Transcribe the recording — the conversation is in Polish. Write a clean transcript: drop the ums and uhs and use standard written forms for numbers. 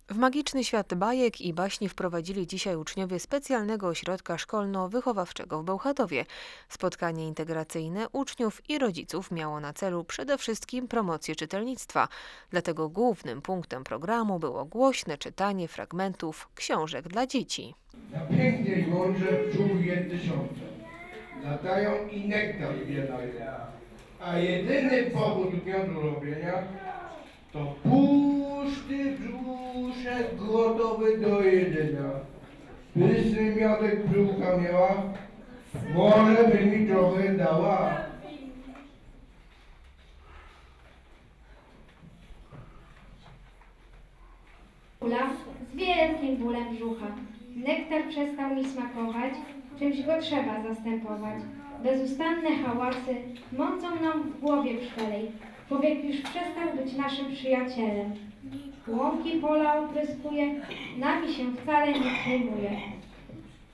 W magiczny świat bajek i baśni wprowadzili dzisiaj uczniowie specjalnego ośrodka szkolno-wychowawczego w Bełchatowie. Spotkanie integracyjne uczniów i rodziców miało na celu przede wszystkim promocję czytelnictwa. Dlatego głównym punktem programu było głośne czytanie fragmentów książek dla dzieci. Na pięknej mądrze pszczół tysiące, latają i nektar zbierają, a jedyny powód miodu robienia to pusty brzuszek gotowy do jedzenia. Pyszny miodek pszczółka miała, może by mi trochę dała. Ula z wielkim bólem brzucha. Nektar przestał mi smakować, czymś go trzeba zastępować. Bezustanne hałasy mącą nam w głowie pszczelej. Człowiek już przestał być naszym przyjacielem. Łąki pola opryskuje, nami się wcale nie przejmuje.